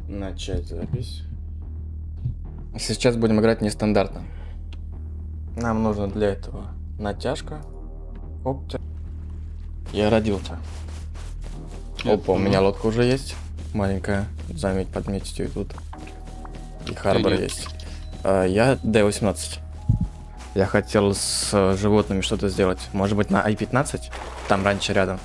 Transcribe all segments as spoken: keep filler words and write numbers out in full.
Начать запись. Сейчас будем играть нестандартно. Нам нужно для этого натяжка, коптер. Я родился. Опа, у меня лодка уже есть. Маленькая. Заметь, подметить ее тут. И харбор есть. А, я дэ восемнадцать. Я хотел с животными что-то сделать. Может быть, на ай пятнадцать? Там раньше рядом.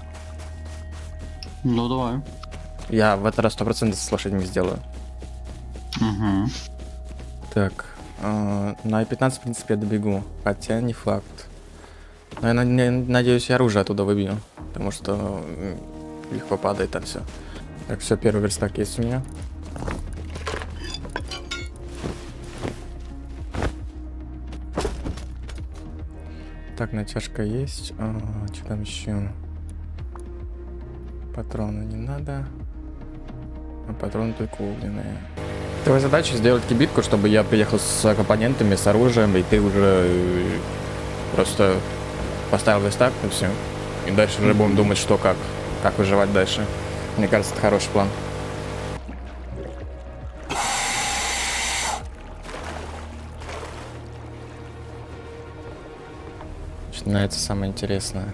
Ну, давай. Я в этот раз сто процентов с лошадьми сделаю. Угу. Так, э, на ай пятнадцать, в принципе, я добегу. Хотя не факт. Но я на- не- надеюсь, я оружие оттуда выбью. Потому что м, легко падает там все. Так, все, первый верстак есть у меня. Так, натяжка есть. А, что там еще? Патроны не надо. А патроны только огненные. Твоя задача сделать кибитку, чтобы я приехал с компонентами, с оружием, и ты уже э, просто поставил верстак и все. И дальше уже будем думать, что как. Как выживать дальше. Мне кажется, это хороший план. Начинается самое интересное.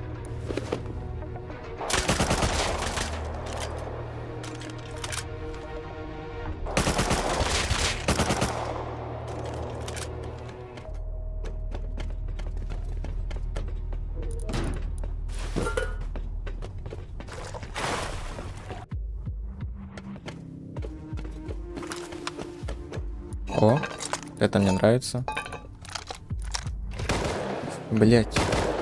О, это мне нравится. Блять.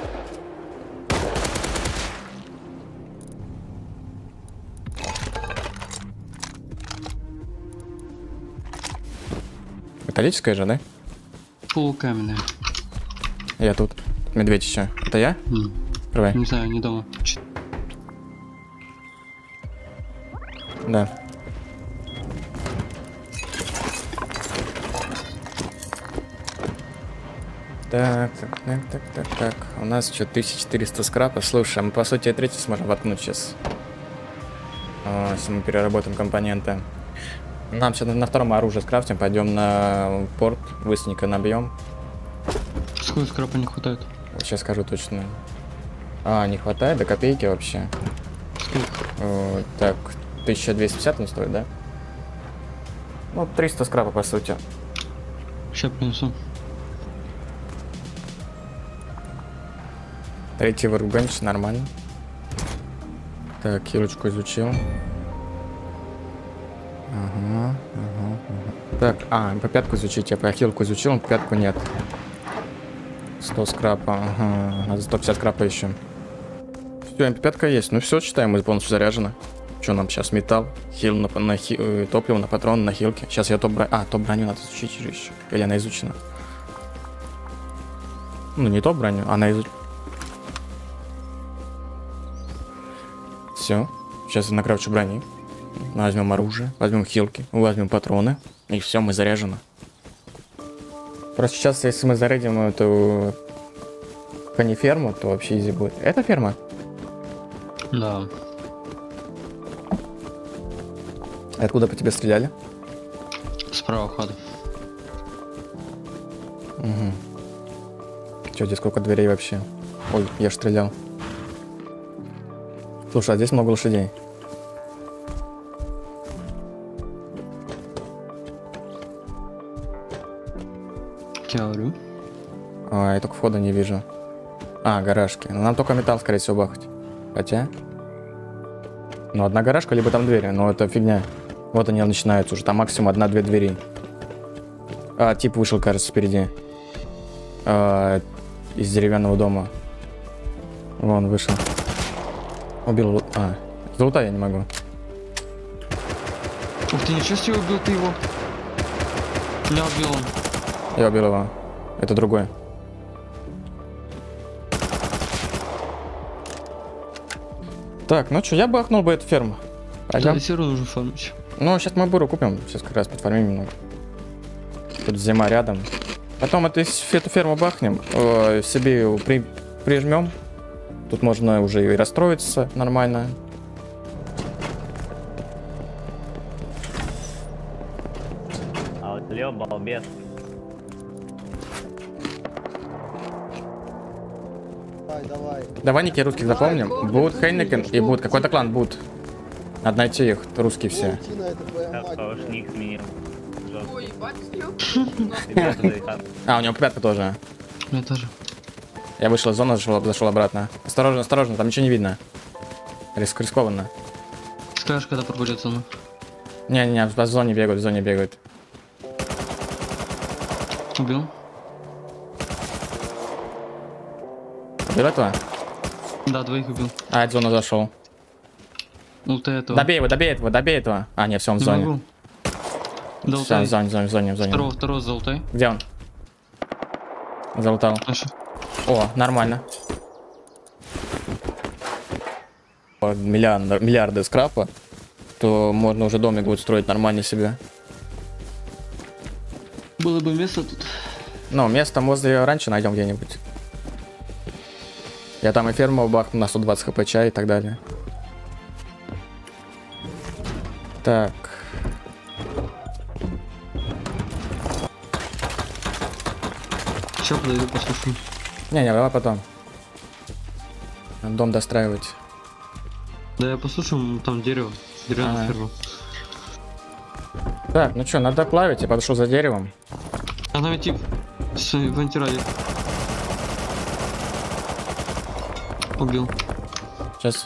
Металлическая же, да? Полукаменная. Я тут. Медведь еще. Это я? М. Давай. Не знаю, не дома. Ч- Да. Так, так, так, так, так, так. У нас что, тысяча четыреста скрапа. Слушай, мы по сути третий сможем воткнуть сейчас. А, если мы переработаем компоненты. Нам сейчас на втором оружие скрафтим, пойдем на порт, быстренько набьем. Сколько скрапа не хватает? Сейчас скажу точно. А, не хватает до копейки вообще. Сколько? О, так, тысяча двести пятьдесят он стоит, да? Ну, триста скрапа по сути. Сейчас принесу. Третий вырубанчик, нормально. Так, хилочку изучил. Ага, ага, ага. Так, а, по пятку изучить. Я по хилку изучил, но по пятку нет. сто скрапа, ага. Надо сто пятьдесят скрапа еще. Все, эм пи пять есть. Ну все, считаем, мы полностью заряжены. Что нам сейчас? Металл, хил на, на хи, э, топливо, на патрон, на хилке. Сейчас я топ броню. А, топ броню надо изучить же еще. Или она изучена? Ну, не топ броню, она изучена. Все. Сейчас я накрафчу брони. Возьмем оружие, возьмем хилки, возьмем патроны. И все, мы заряжены. Просто сейчас, если мы зарядим эту каниферму, то вообще изи будет. Это ферма? Да. Откуда по тебе стреляли? Справа хода. Угу. Че, здесь сколько дверей вообще? Ой, я ж стрелял. Слушай, а здесь много лошадей. Я говорю. А, я только входа не вижу. А, гаражки. Ну, нам только металл, скорее всего, бахать. Хотя... Ну, одна гаражка, либо там двери. Но это фигня. Вот они начинаются уже. Там максимум одна-две двери. А, тип вышел, кажется, впереди. А, из деревянного дома. Вон, вышел. Убил... А, залутать я не могу. Ух ты, ничего себе, убил ты его. Меня убил он. Я убил его. Это другой. Так, ну что, я бахнул бы эту ферму. Пойдем. Да, все равно нужно фармить. Ну, сейчас мы буру купим. Сейчас как раз подфармим немного. Тут зима рядом. Потом это, эту ферму бахнем, э, себе при, прижмем. Тут можно уже и расстроиться нормально. Алло, балбес. Давай, давай. Давай ники русских запомним. Бут, Хейнекен и Бут. Какой-то клан Бут. Надо найти их, русские все. Идти на это, твоя Так, мать, уж блядь. ник сменил. Ой, ебать, съел. Ребята, да и так. А, у него пятка тоже. У меня тоже. Я вышел из зоны, зашел, зашел обратно. Осторожно, осторожно, там ничего не видно. Риск, рискованно. Скажешь, когда пробудет зону. Не-не-не, в зоне бегают, в зоне бегают. Убил. Убил этого? Да, двоих убил. А, в зону зашел. Ну ты этого. Добей его, добей этого, добей этого. А, нет, все, он в Не зоне. могу. Все, Золотай. в зоне, в зоне, в зоне, в зоне. Второго, второго золотай. Где он? Залутал. Наша. О, нормально. По Миллиард, миллиарды скрапа, то можно уже домик будет строить нормально себе. Было бы место тут. Ну, место возле раньше найдем где-нибудь. Я там и ферму бахну на сто двадцать хп чай и так далее. Так. Сейчас подойду, послушаю. Не-не, давай потом. Надо дом достраивать. Да, я послушаю, там дерево. Деревянная Ага. ферма. Так, ну что, надо плавить. Я подошел за деревом. А там тип с вентираде. Убил. Сейчас.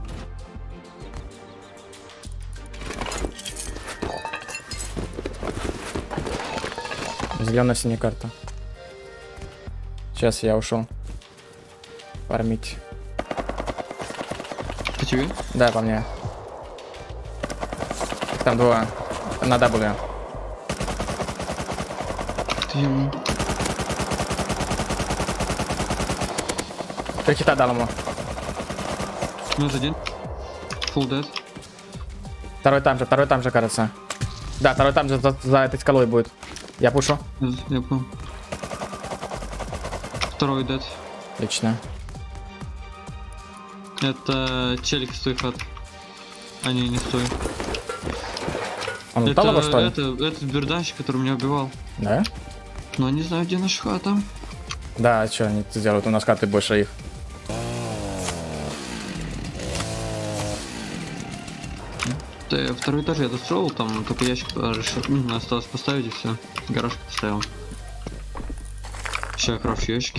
Зеленая синяя карта. Сейчас я ушел. Фармить. По тебе? Да, по мне. Там два. На W. Ты ему. Три хита дал ему. Минус один. Full dead. Второй там же, второй там же, кажется. Да, второй там же за, за этой скалой будет. Я пушу. Я понял. Второй dead. Отлично. Это челик с той хат. А не, не стой. Он Это, упал его, что ли? это, этот берданщик, который меня убивал. Да? Но не знаю, где наша хата. Да, а что они делают? У нас карты больше их. Да, второй этаж я достроил, там только ящик решил. М, осталось поставить и все. Гараж поставил. Сейчас я крафчу ящики.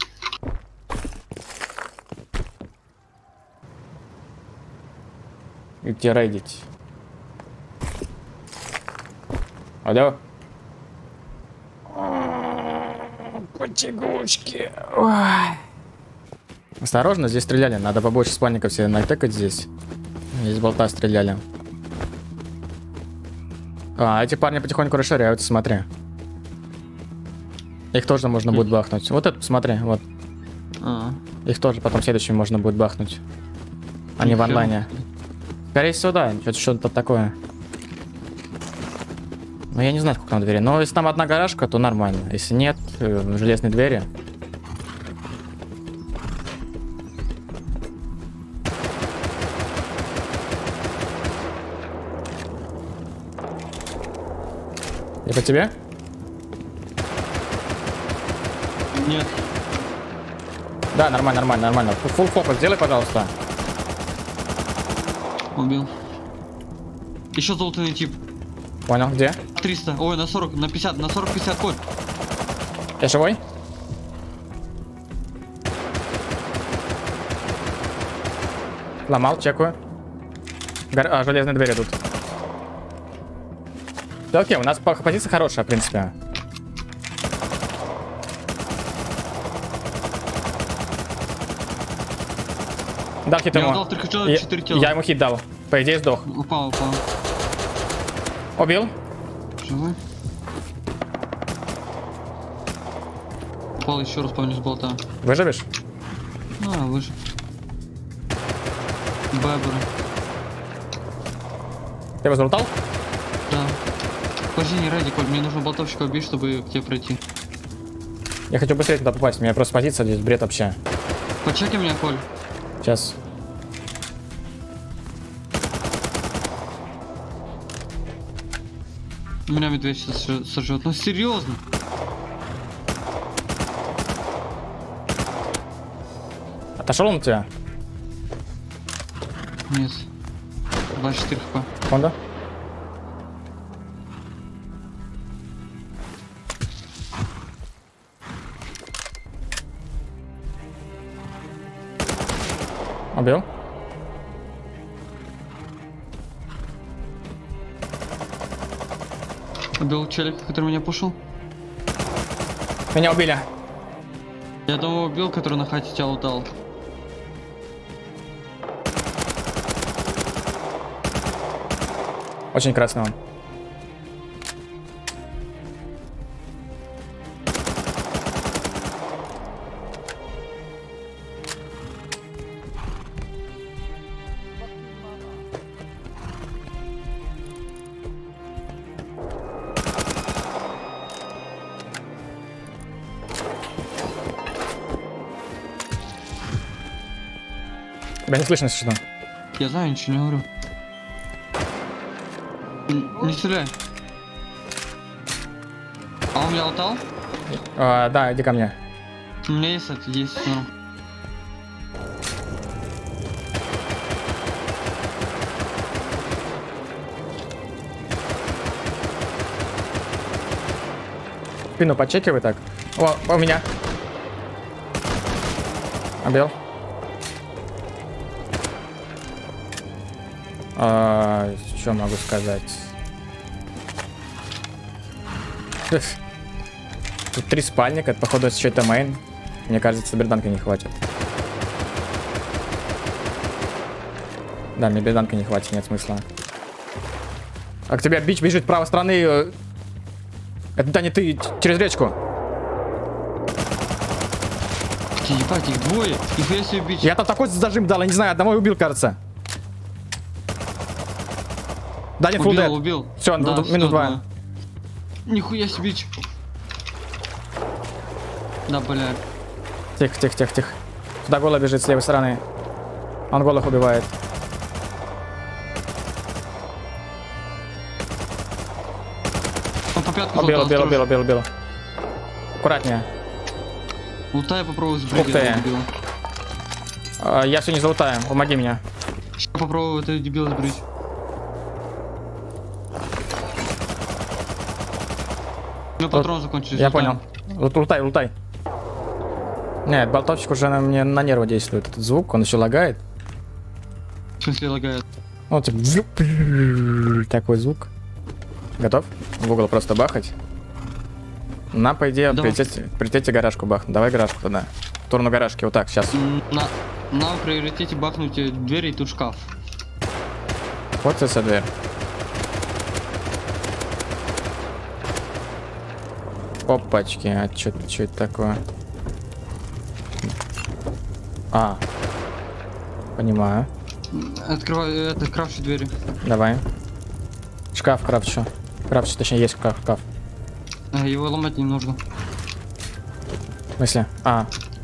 И где рейдить? Алло? Потягушки. Осторожно, здесь стреляли. Надо побольше спальников себе натыкать здесь. Здесь болта стреляли. А, эти парни потихоньку расширяются, смотри. Их тоже можно будет бахнуть. Вот это, посмотри, вот. А, Их тоже потом следующим можно будет бахнуть. Они в Нихера. онлайне. Скорее всего, да, что-то что-то такое. Ну, я не знаю, сколько на двери. Но если там одна гаражка, то нормально. Если нет, э, железные двери. И по тебе? нет. Да, нормально, нормально, нормально. Фулл фокус сделай, пожалуйста. Убил. Еще золотый тип. Понял, где? триста. Ой, на сорок, на пятьдесят, на сорок пятьдесят код. Я живой? Ломал, чекаю. Гор... А, железные двери идут. Да, окей, у нас по- позиция хорошая, в принципе. Дал хит Я ему. дал только что Я- четыре тела. Я ему хит дал. По идее, сдох. Упал, упал. Убил. Живой. Упал еще раз, помню, с болта. Выживешь? А, выжил. Бабер. Ты его залутал? Да. Подожди, не ради, Коль, мне нужно болтовщика убить, чтобы к тебе пройти. Я хочу быстрее туда попасть. У меня просто позиция здесь бред вообще. Почекай меня, Коль. Сейчас. Меня медведь сейчас сожжет. Ну серьезно. Отошел он от тебя? Нет. двадцать четыре хп. Фонда? Убил? Убил челика, который меня пушил. Меня убили. Я одного убил, который на хате тебя лутал. Очень красный он. Тебя не слышно, если что. Я знаю, ничего не говорю. Н- Не стреляй. А он меня лутал? А, да, иди ко мне. У меня есть это, есть. Ну. Спину подчекивай так. О, у меня. Убил. А, что могу сказать? Тут три спальника, это походу еще это мейн. Мне кажется, берданка не хватит. Да, мне берданка не хватит, нет смысла. А к тебе бич бежит с правой стороны. Это да не ты, через речку. Ебать, их двое. Нихуя себе бич. Я там такой зажим дал, я не знаю, одного убил, кажется. Да, нет, full Убил, dead. убил. Все, Да, минус всё, два. да. Нихуя себе бич. Да, бля. Тихо, тихо, тихо, тихо. Туда голый бежит с левой стороны. Он голых убивает. Он по пятку Убил, залутал, убил, убил, осторожно. убил, убил. Аккуратнее. Лутай, попробуй Ух сбрить ты. этого дебила. А, я все не залутаю, помоги мне. Сейчас попробую этого дебила сбрить. У меня патроны закончились. Я лутаем. понял. Лут- Лутай, лутай. Нет, болтовщик уже на мне на нервы действует. Этот звук, он еще лагает. В смысле лагает? Ну, типа, зю- такой звук. Готов? В угол просто бахать. Нам, по идее, Давай. прилететь, прилететь и гаражку бахнуть. Давай гаражку тогда. В сторону гаражки, вот так, сейчас. М, На, на приоритете бахнуть э, дверь и тут шкаф. Вот эта дверь. Опачки, а чё, чё это такое? А. Понимаю. Открывай, э, это, крафчу двери. Давай. Шкаф крафчу. Крафчу, точнее, есть шкаф, шкаф. Э, Его ломать не нужно. В смысле? А.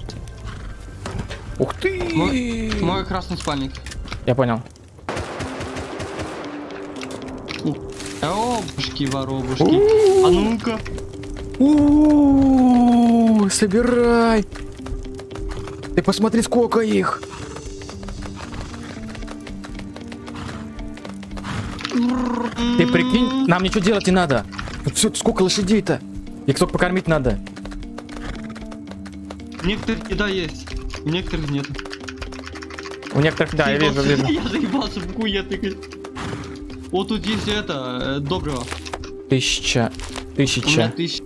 Ух ты! Мой, мой красный спальник. Я понял. Обушки, воробушки. А ну-ка. У-у-у, собирай! Ты посмотри, сколько их! Ты прикинь, нам ничего делать не надо. Тут всё, сколько лошадей-то? Их только покормить надо. У некоторых еда есть, у некоторых нет. У некоторых, да, я вижу, вижу. Я заебался в хуя тыкать. Вот тут есть это, э, доброго. Тысяча. У меня Тысяча. тысяча.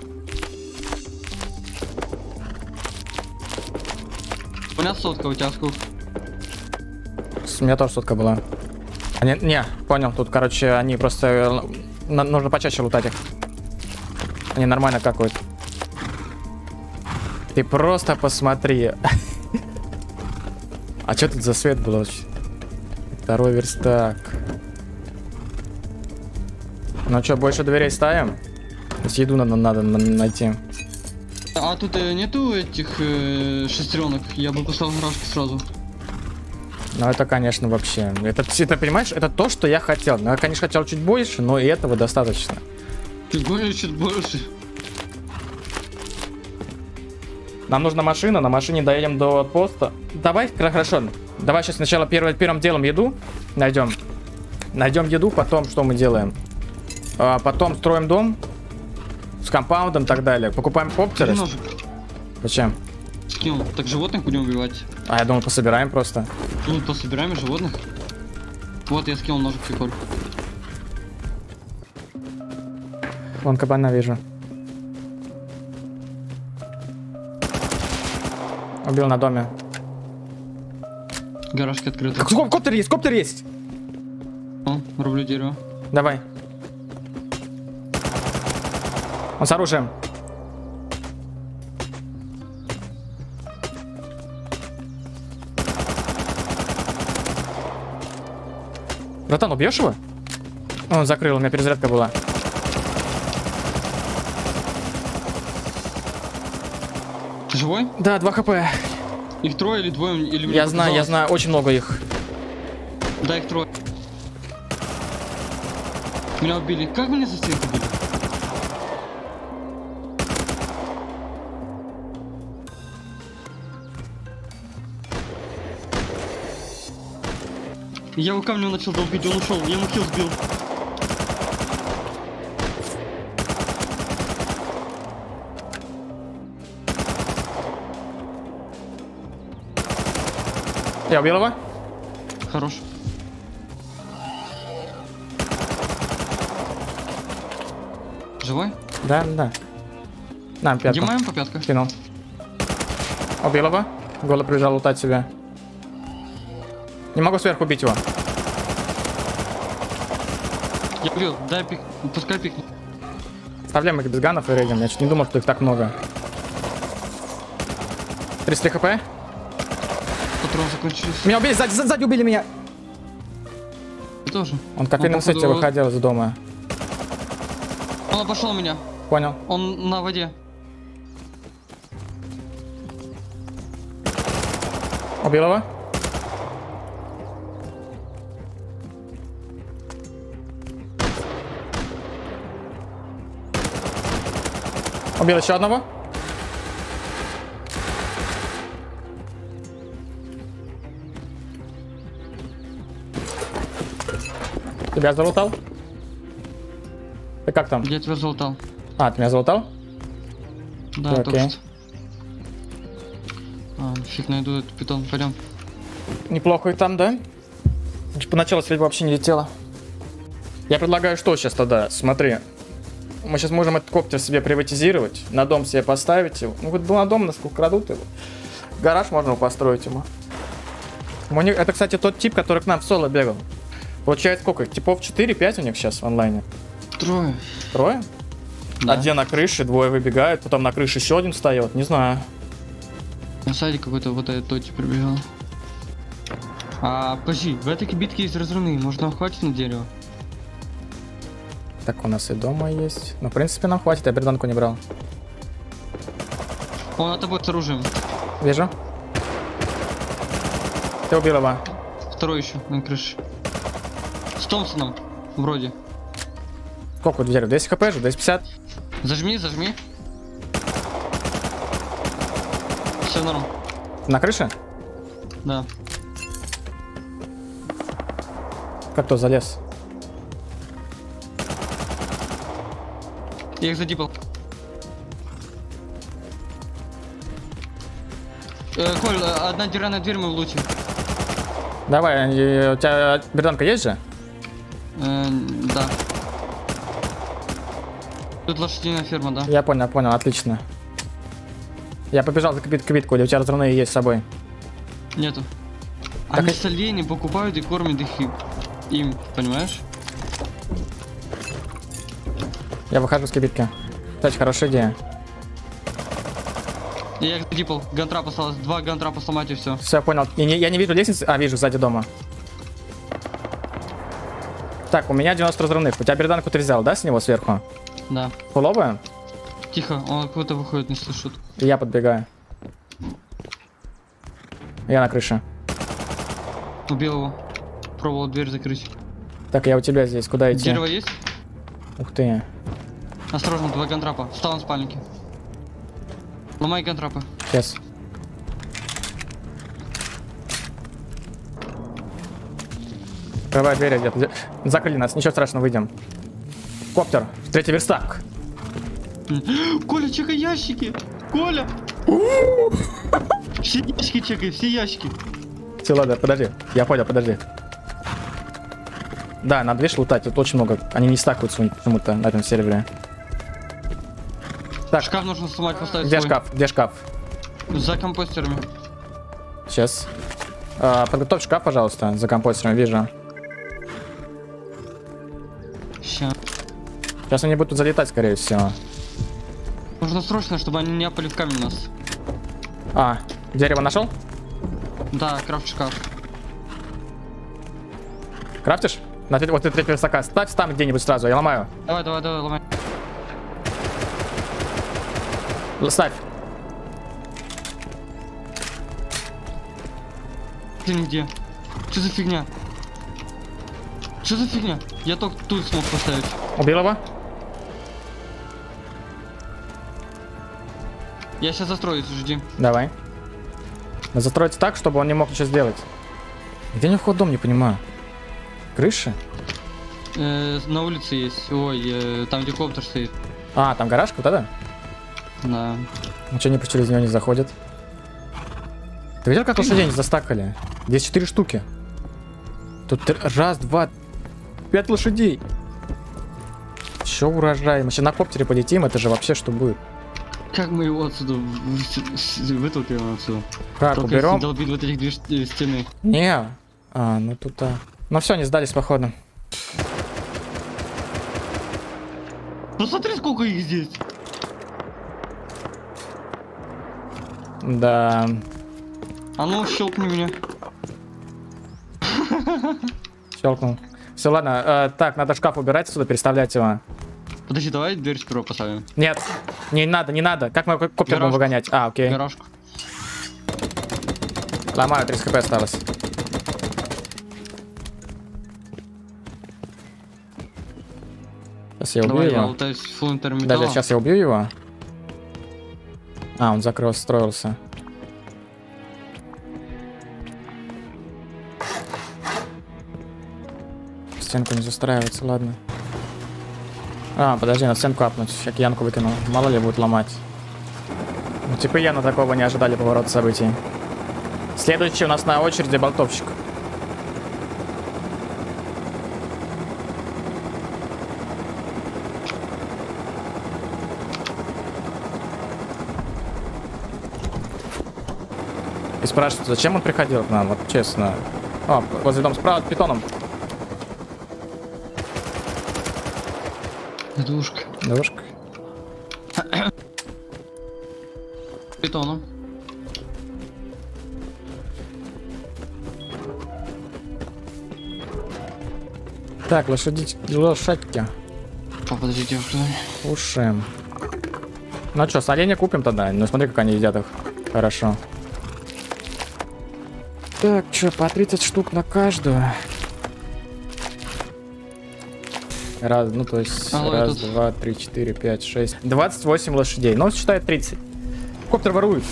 У меня сотка, у тебя сколько? У меня тоже сотка была. А не, не, понял, тут, короче, они просто... э, на- нужно почаще лутать их. Они нормально какают. Ты просто посмотри. А что тут за свет был вообще? Второй верстак. Ну что, больше дверей ставим? То есть еду надо, надо на- найти. А тут э, нету этих э, шестеренок? Я бы поставил гаражку сразу. Ну это, конечно, вообще... Это, это, понимаешь, это то, что я хотел. Ну, я, конечно, хотел чуть больше, но и этого достаточно. Ты гонишь чуть больше. Нам нужна машина, на машине доедем до поста. Давай, хорошо. Давай сейчас сначала первым, первым делом еду найдем. Найдем еду, потом что мы делаем? А, потом строим дом с компаундом и так далее. Покупаем коптеры. Ножик. Зачем? Скинул. Так животных будем убивать. А я думал, пособираем просто. Ну, пособираем животных. Вот я скинул ножик, прикольно. Вон кабана вижу. Убил на доме. Гаражки открыты. Как, коп- коптер есть, коптер есть. О, рублю дерево. Давай. Он с оружием. Братан, убьешь его? Он закрыл, у меня перезарядка была. Ты живой? Да, два хп. Их трое или двое? Или мне Я знаю, я показалось? знаю, очень много их. Да, их трое. Меня убили. Как меня за стенку убили? Я его камнем начал долбить, он ушел, я ему хил сбил. Я убил его. Хорош. Живой? Да, да. На, пятку. Димаем по пятках. Кинул. Убил его. Голо прибежал лутать себя. Не могу сверху убить его. Я убил, дай пик, пускай пикнет. Оставляем их без ганов и рейдим. Я чуть не думал, что их так много. тридцать три хп. Патрон закончился. Меня убили, сзади, сзади убили меня. Ты тоже. Он в кофейном Он, походу, сете выходил из дома. Он обошел меня. Понял. Он на воде. Убил его. Убил еще одного. Тебя залутал? Ты как там? Я тебя залутал. А, ты меня залутал? Да, Окей. только что. А, фиг найду этот питон, пойдем. Неплохо и там, да? Поначалу стрельба вообще не летела. Я предлагаю, что сейчас тогда? Смотри. Мы сейчас можем этот коптер себе приватизировать, на дом себе поставить его. Ну, вот на дом, насколько крадут его. Гараж можно построить ему. У них- Это, кстати, тот тип, который к нам в соло бегал. Получается, сколько? Типов четыре-пять у них сейчас в онлайне. Трое. Трое? Да. Один на крыше, двое выбегают, потом на крыше еще один встает. Не знаю. На сайте какой-то вот этот тот тип прибежал. А, подожди, в этой кибитке есть разрывные, может нам хватит на дерево? Так, у нас и дома есть. Ну, в принципе, нам хватит, я берданку не брал. Он над тобой с оружием. Вижу. Ты убил его. Второй еще на крыше. С Томпсоном, вроде. Сколько у дерева? двести хп же? двести пятьдесят? Зажми, зажми. Все норм. На крыше? Да. Как кто залез? Я их задипал. Э, Коль, э, одна деревянная дверь мы в луте. Давай, и у тебя берданка есть же? Э, да. Тут лошадиная ферма, да? Я понял, понял, отлично. Я побежал за кибит, кибитку, или у тебя разрывные есть с собой? Нету. Так Они и- с оленей покупают и кормят их и- им, понимаешь? Я выхожу с кибитки. Кстати, хорошая идея. Я их задипал. Гантрап осталось. Два гантрапа сломать и все. Все, понял. Я не, я не вижу лестницы. А, вижу, сзади дома. Так, у меня девяносто разрывных. У тебя берданку ты взял, да, с него сверху? Да. Фуловую? Тихо, он откуда-то выходит, не слышит. И я подбегаю. Я на крыше. Убил его. Пробовал дверь закрыть. Так, я у тебя здесь. Куда идти? Дерево есть? Ух ты. Осторожно, два контрапа. Встал на спальнике. Ломай контрапы. Сейчас. Открывай двери где-то. Закрыли нас, ничего страшного, выйдем. Коптер, третий верстак. Коля, чекай ящики! Коля! Все ящики чекай, все ящики. Все, ладно, подожди. Я понял, подожди. Да, надо вещи лутать, тут очень много. Они не стакаются почему-то на этом сервере. Так, Шкаф нужно сломать, поставить где свой. шкаф? Где шкаф? За компостерами. Сейчас. А, подготовь шкаф, пожалуйста, за компостером, вижу. Ща. Сейчас они будут залетать, скорее всего. Нужно срочно, чтобы они не опали в камень нас. А, дерево нашел? Да, крафт шкаф. Крафтишь? На, треть- вот ты третьего верстака. Ставь там где-нибудь сразу, я ломаю. Давай, давай, давай, ломай. Л- Ставь. Ты нигде. Что за фигня? Что за фигня? Я только тут смог поставить. Убил его? Я сейчас застроюсь, жди. Давай. Надо застроиться так, чтобы он не мог ничего сделать. Где у него вход в дом, не понимаю. Крыша? Э, на улице есть. Ой, э, там где коптер стоит. А, там гаражка вот это? Да. Ну что, они через него не заходят? Ты видел, как лошадей не застакали? Здесь четыре штуки. Тут тр- раз, два, пять лошадей. Че урожай? Мы сейчас на коптере полетим, это же вообще что будет? Как мы его отсюда вы- с- вытолкаем отсюда? Как, Только уберем? если долбить вот этих две ш- э, стены. Не. А, ну тут да. Ну все, не сдались, походу. Посмотри, сколько их здесь. Да. А ну, щелкни меня. Щелкнул. Все, ладно. э, так, надо шкаф убирать отсюда, переставлять его. Подожди, давай дверь сперва поставим. Нет, не надо, не надо. Как мы коптер будем Гаражку. выгонять? А, окей. Гаражку. Ломаю, тридцать хп осталось. Сейчас я убью Давай, я его. лутаюсь в фул интерметалла. Даже сейчас я убью его. А, он закрыл, строился. Стенку не застраивается, ладно. А, подожди, на стенку апнуть. Сейчас Янку выкину. Мало ли будет ломать. Ну, типа я на такого не ожидали поворота событий. Следующий у нас на очереди болтовщик. И спрашивают, зачем он приходил к нам, вот честно. О, возле дома справа, питоном. Душка. Девушка. Бетоном. Так, лошадить, лошадки. О, подождите, кто? Кушаем. Ну что, с оленя купим тогда? Ну смотри, как они едят их. Хорошо. Так, что, по тридцать штук на каждую. Раз, ну то есть, Алло, раз, тут. два, три, четыре, пять, шесть. двадцать восемь лошадей. Ну, считай тридцать. Коптер ворует.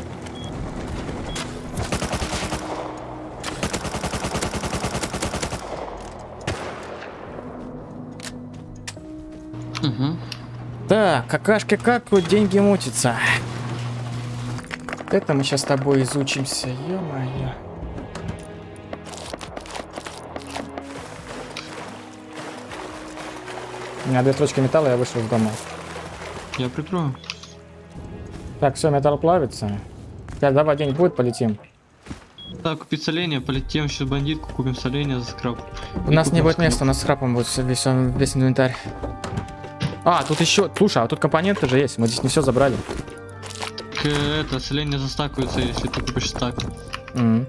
Угу. Так, какашки как вот деньги мутятся. Это мы сейчас с тобой изучимся, ё-моё. У меня две строчки металла, я вышел из дома. Я прикрою. Так, все, металл плавится. Сейчас давай день будет, полетим. Так, купить соленье, полетим еще бандитку, купим соленье за скраб. У нас не будет места, у нас с храпом будет всё- весь, весь инвентарь. А, тут еще, слушай, а тут компоненты же есть, мы здесь не все забрали. К, это, соленье застакивается, если ты купишь стак. Мгм.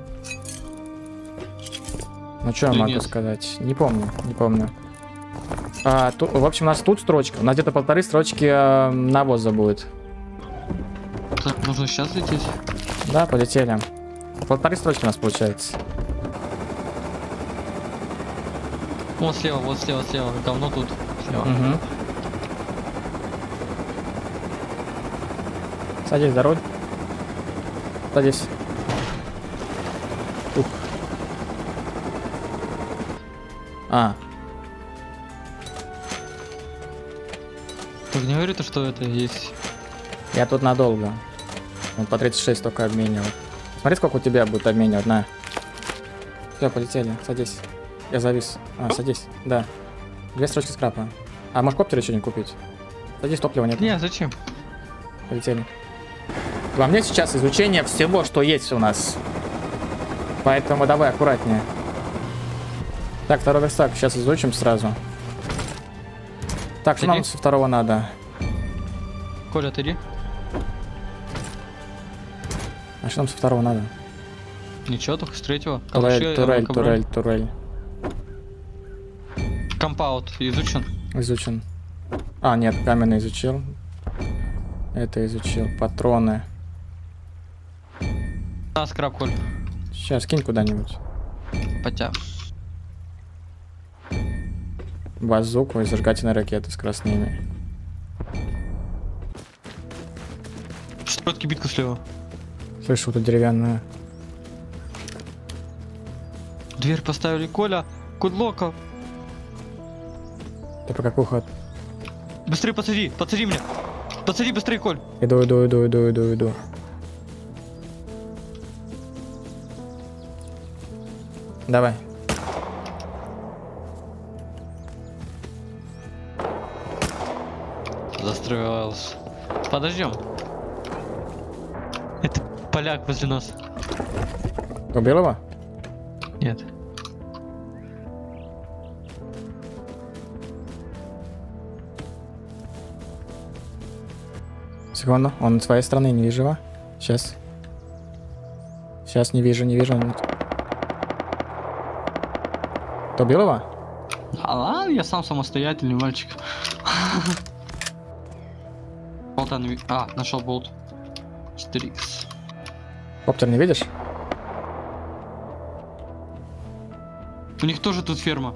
Ну что я Или могу нет? сказать? Не помню, не помню. А, ту- в общем, у нас тут строчка. У нас где-то полторы строчки э, навоза будет. Так, нужно сейчас лететь. Да, полетели. Полторы строчки у нас получается. Вот слева, вот слева, слева. Говно тут. Слева. Угу. Садись за руль. Садись. Ух. А, Так не говори то, что это есть. я тут надолго. Он по тридцать шесть только обменивает. Смотри, сколько у тебя будет обменивать, на. Все, полетели, садись. Я завис. А, садись, да. Две строчки скрапа. А можешь коптер еще не купить? Садись, топлива нет. Не, зачем? Полетели. Во мне сейчас изучение всего, что есть у нас. Поэтому давай аккуратнее. Так, второй верстак сейчас изучим сразу. Так, что нам со второго надо? Коля, отойди. А что нам со второго надо? Ничего, только с третьего. Турель, турель, турель, турель. Компаут изучен. Изучен. А, нет, каменный изучил. Это изучил. Патроны. На, скраб, Коль. Сейчас, кинь куда-нибудь. Потя. Базуку и зажигательные ракеты с красными. Четвертый кибитка слева. Слышу, тут деревянная. Дверь поставили, Коля. Кудлока. Ты по какой ход? Быстрее подсади, подсади меня. Подсади быстрее, Коль. Иду, иду, иду, иду, иду, иду. Давай. Застроился. Подождем. Это поляк возле нас. Убил его? Нет. Секунду, он с твоей стороны, не вижу его. Сейчас. Сейчас не вижу, не вижу. Ты убил его? А ладно, я сам самостоятельный мальчик. Болта не ви- А, нашел болт. четыре икс. Коптер не видишь? У них тоже тут ферма.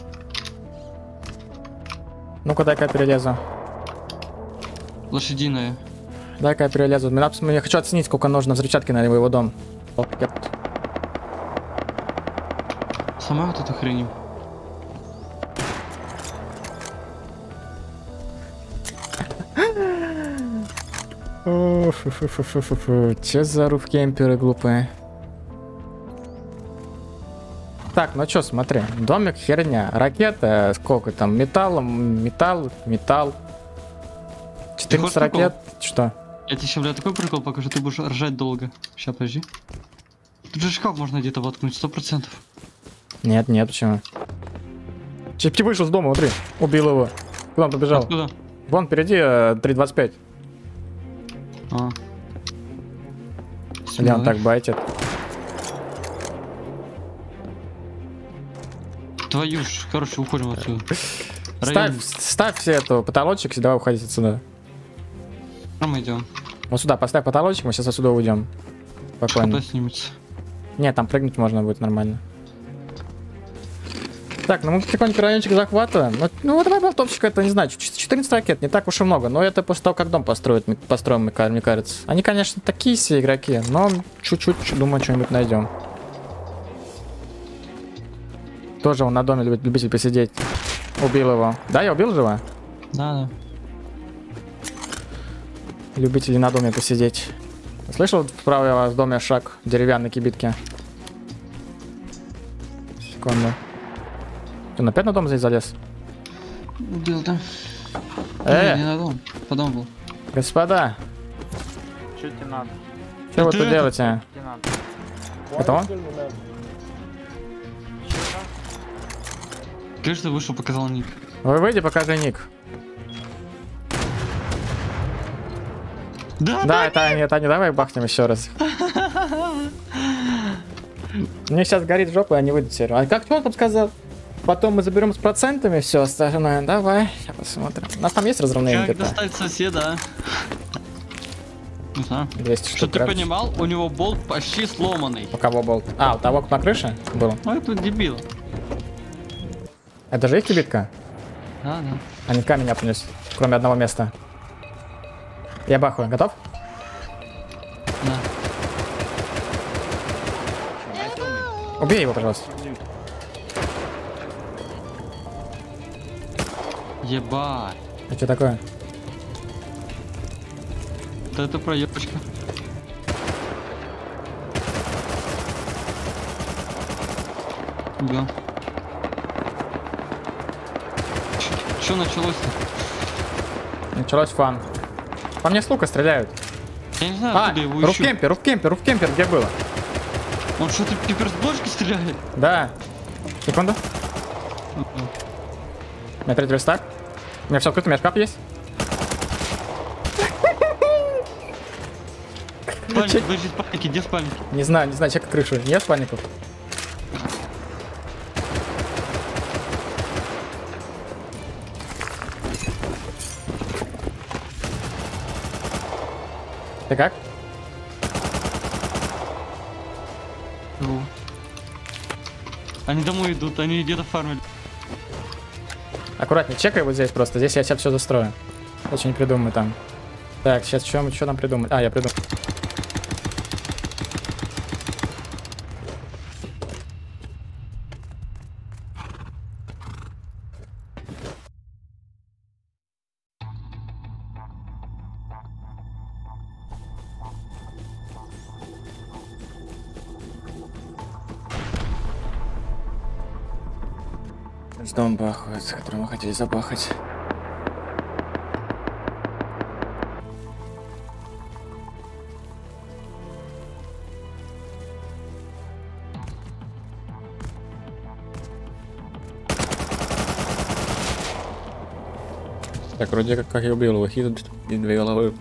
Ну-ка, дай-ка я перелезу. Лошадиная. Дай-ка я перелезу. Мне надо- Я хочу оценить, сколько нужно взрывчатки на его дом. О, я- Сама вот эту хрень. Фу-фу-фу-фу-фу-фу. Че за руфкемперы глупые. Так, ну чё, смотри. Домик херня. Ракета, сколько там? Металл, металл, металл. четырнадцать Ты хочешь ракет. Что? Я тебе сейчас, бля, такой прикол покажу, ты будешь ржать долго. Сейчас, подожди. Тут же шкаф можно где-то воткнуть, сто процентов. Нет, нет, почему? Чипти вышел с дома, смотри. Убил его. Куда он побежал? Откуда? Вон впереди э, три двадцать пять. А. Или он так байтит. Твою ж, короче, уходим отсюда. Ставь, Район. ставь все эту потолочек, и давай уходить отсюда. А мы идем. Вот сюда поставь потолочек, мы сейчас отсюда уйдем. Спокойно. Кто снимется? Нет, там прыгнуть можно будет нормально. Так, ну мы потихоньку райончик захватываем. Ну, ну давай болтовщик, это не знаю, четырнадцать ракет, не так уж и много. Но это после того, как дом построят, построим, мне ка- мне кажется. Они, конечно, такие все игроки, но чуть-чуть, думаю, что-нибудь найдем. Тоже он на доме любит, любитель посидеть. Убил его. Да, я убил же его? Да, да. Любители на доме посидеть. Слышал вправо в доме шаг деревянной кибитки? Секунду. Ты опять на дом здесь залез? Убил, да. Э, Не, не на дом. По дому был. господа, Что тебе надо? что вы ты тут это- делаете? Тебе надо. Это он? Конечно, вышел, показал ник. Вы выйди, покажи ник. Да, Да, это они, это они, давай бахнем еще раз. Мне сейчас горит жопа, и они выйдут серию. А как что он там сказал? Потом мы заберем с процентами все остальное. Давай, сейчас посмотрим. У нас там есть разрывные как где-то? достать соседа, а? Не знаю. двести Что штук. ты короче. понимал, у него болт почти сломанный. У кого болт? А, у того, кто на крыше был? Ну это дебил. Это же их кибитка? Да, да. Они камень опнись, кроме одного места. Я бахаю. Готов? Убей его, пожалуйста. Ебать. А что такое? Да это проебочка. Да. Что началось-то? Началось фан. По мне с лука стреляют. Я не знаю, А, откуда его ищу. руфкемпер, руфкемпер, руфкемпер, где было? Он что-то теперь с бочки стреляет? Да. Секунду. У меня третий верстак. У меня все открыто, у меня шкаф есть. Спальник, подожди, спальники, где спальники? Не знаю, не знаю, чека крышу. Нет спальников? Ты как? О. Они домой идут, они где-то фармили. Аккуратнее, чекай вот здесь просто. Здесь я сейчас все застрою. Лучше не придумай там. Так, сейчас что, что нам придумать? А, я придумал. С домом бахают, с которым мы хотели забахать. Так, вроде как, как я убил его, хит и две головы.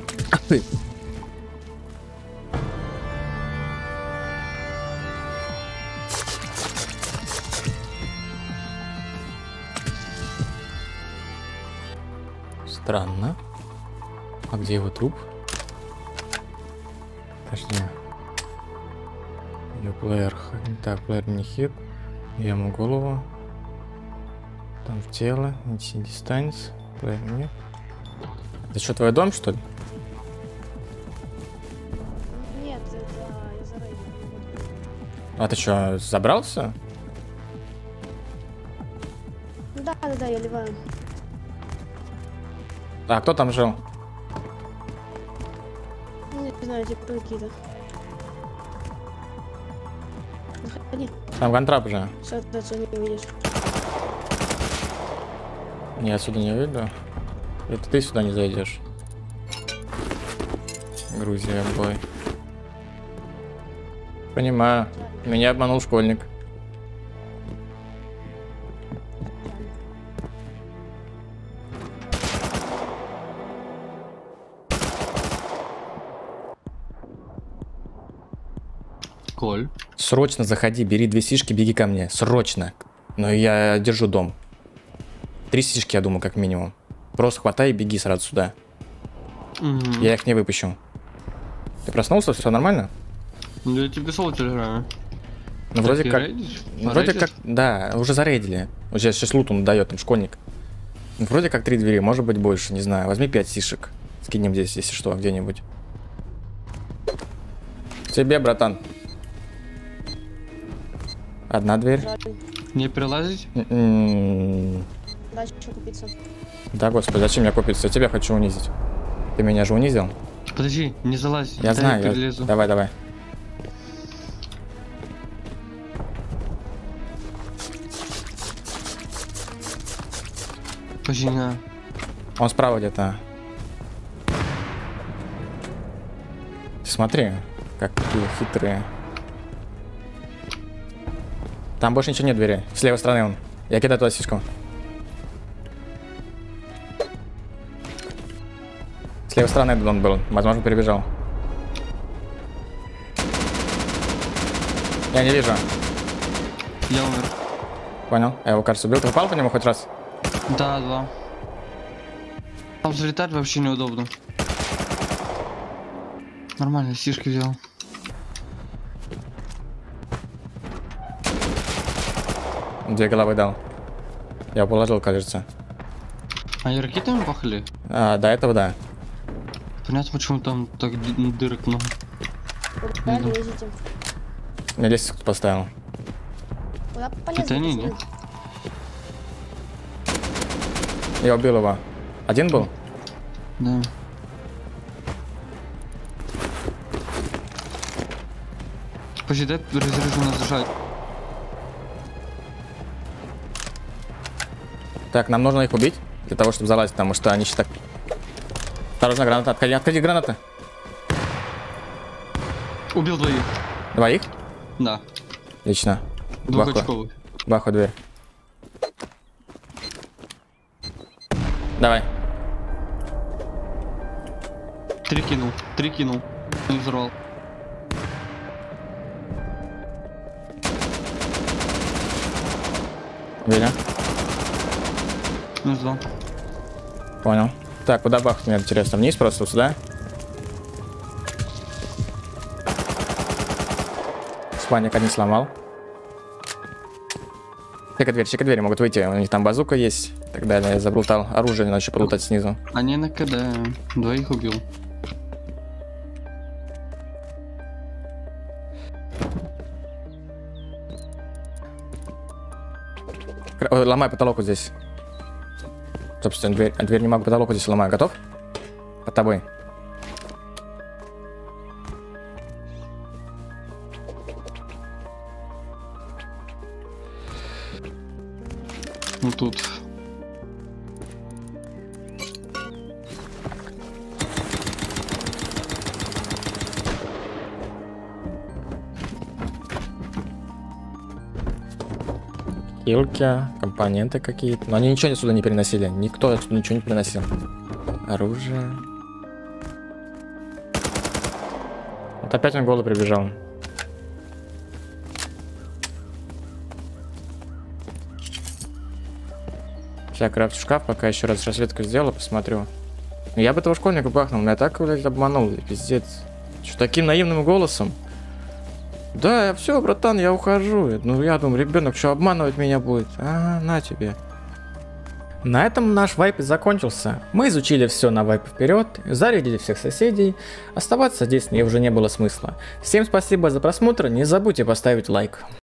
Странно. А где его труп? Подожди. Ее плеер. Так, плеер не хит. Я ему голову. Там в тело. Неси дистанс. Плеер нет. Это что, твой дом, что ли? Нет, это из-за рейда. А ты что, забрался? Да, да, да, я ливаю. А кто там жил? Ну, не знаю, типа какие-то. Заходи, Там контрап уже. что ты отсюда не увидишь. Я отсюда не выйду. Это ты сюда не зайдешь. Грузия, бой. Понимаю. Меня обманул школьник. Коль. Срочно заходи, бери две сишки, беги ко мне. Срочно. Но я держу дом. Три сишки, я думаю, как минимум. Просто хватай и беги сразу сюда. Угу. Я их не выпущу. Ты проснулся? Все нормально? Ну, я тебе писал в телеграме. Ну, вроде Ты как... рейдишь? Ну, вроде Рейдишь? как... Да, уже зарейдили. Сейчас, сейчас лут он дает, там, школьник. Ну, вроде как три двери, может быть больше, не знаю. Возьми пять сишек. Скинем здесь, если что, где-нибудь. Тебе, братан. Одна дверь. Жаль. Не перелазить? М-м. Дальше еще купиться. Да, господи, зачем я купиться? Я тебя хочу унизить. Ты меня же унизил. Подожди, не залазь. Я дай знаю. Я... перелезу. Давай, давай. Подожди, на. Он справа где-то. Ты смотри, как какие хитрые. Там больше ничего нет двери. С левой стороны он. Я кидаю туда сишку. С левой стороны он был. Возможно, перебежал. Я не вижу. Я умер. Понял. Я его, кажется, убил. Ты попал по нему хоть раз? Да, два. Там взлетать вообще неудобно. Нормально, сишки взял. Две головы дал. Я положил, кажется. Они ракетами пахали? А, до этого да. Понятно, почему там так д- дырок много. Куда лезете? Я лестницу поставил. Куда полезли? Это не, не. пацаны? Я убил его. Один был? Да. Подожди, дай разрежу нас зажать. Так, нам нужно их убить, для того, чтобы залазить, потому что они сейчас так... Осторожно, граната, отходи, отходи, граната. Убил двоих. Двоих? Да. Отлично. Баху, Двухочковых. баху дверь. Давай. Три кинул. Три кинул. Не взорвал. Видно? Минус два. Понял. Так, куда бахать мне интересно? Вниз просто, вот сюда? Спальник один сломал. Чекай дверь, чекай дверь, могут выйти. У них там базука есть. И так далее. Я заблутал оружие, иначе полутать снизу. Они на КД. Двоих убил. Кра- Ой, ломай потолок вот здесь. Собственно, дверь, а дверь не могу, потолок вот здесь ломаю. Готов? Под тобой. Вот тут. Килки, компоненты какие-то. Но они ничего отсюда не переносили. Никто отсюда ничего не приносил. Оружие. Вот опять он голый прибежал. Сейчас крафтю шкаф, пока еще раз разведку сделаю, посмотрю. Ну, я бы этого школьника бахнул, меня так, блядь, обманул, пиздец. Что таким наивным голосом? Да, все, братан, я ухожу. Ну, я думаю, ребенок что, обманывать меня будет? А, на тебе. На этом наш вайп и закончился. Мы изучили все на вайп вперед, зарядили всех соседей. Оставаться здесь мне уже не было смысла. Всем спасибо за просмотр, не забудьте поставить лайк.